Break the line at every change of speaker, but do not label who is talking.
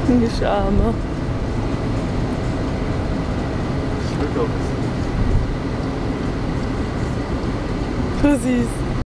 Die Schame.
Ich will doch wissen.
Du siehst.